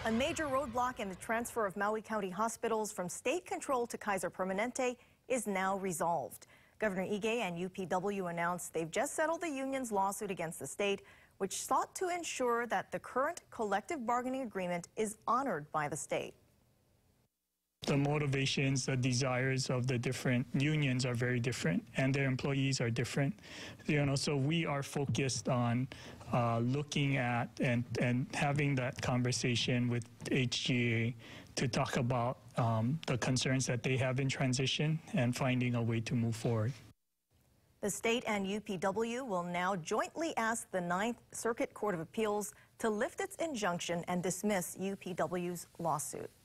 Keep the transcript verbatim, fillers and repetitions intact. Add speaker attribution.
Speaker 1: A major roadblock in the transfer of Maui County hospitals from state control to Kaiser Permanente is now resolved. Governor Ige and U P W announced they've just settled the union's lawsuit against the state, which sought to ensure that the current collective bargaining agreement is honored by the state.
Speaker 2: The motivations, the desires of the different unions are very different, and their employees are different. You know, so we are focused on uh, looking at and, and having that conversation with H G A to talk about um, the concerns that they have in transition and finding a way to move forward.
Speaker 1: The state and U P W will now jointly ask the Ninth Circuit Court of Appeals to lift its injunction and dismiss U P W's lawsuit.